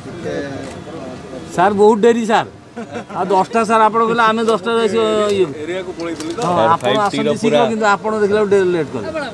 सार बहुत डेरी सार आ 10टा सार आपण कहले आमे 10टा एरिया को पळैतली तो आपण आसंती शीघ्र किंतु आपण देखला लेट कर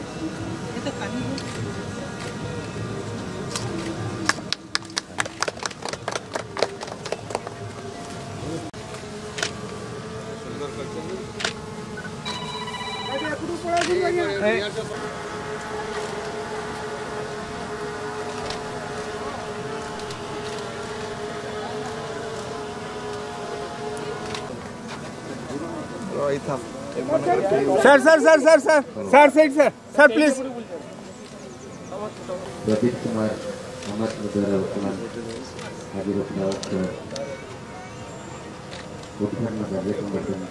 sir sir sir sir sir sir sir sir please Pradeep Kumar Ahmad द्वारा वर्तमान हाजिर उद्घाटन कार्यक्रम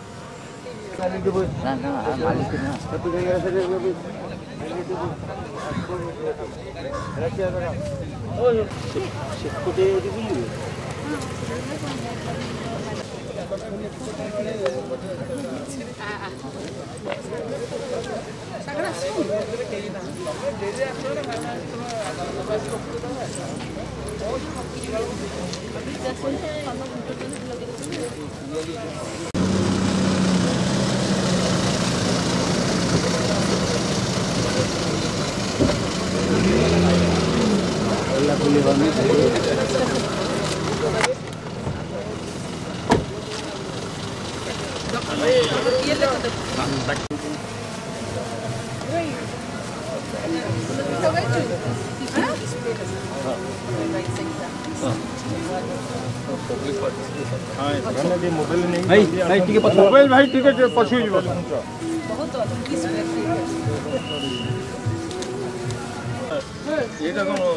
मोबाइल भाई टिकट पछुई जीव एटा कोन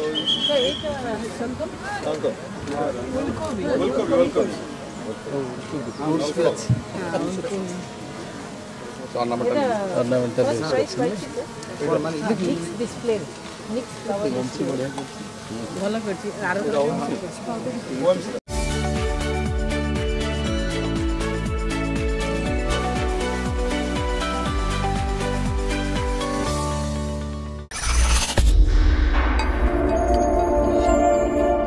ଭଲ କରିଛି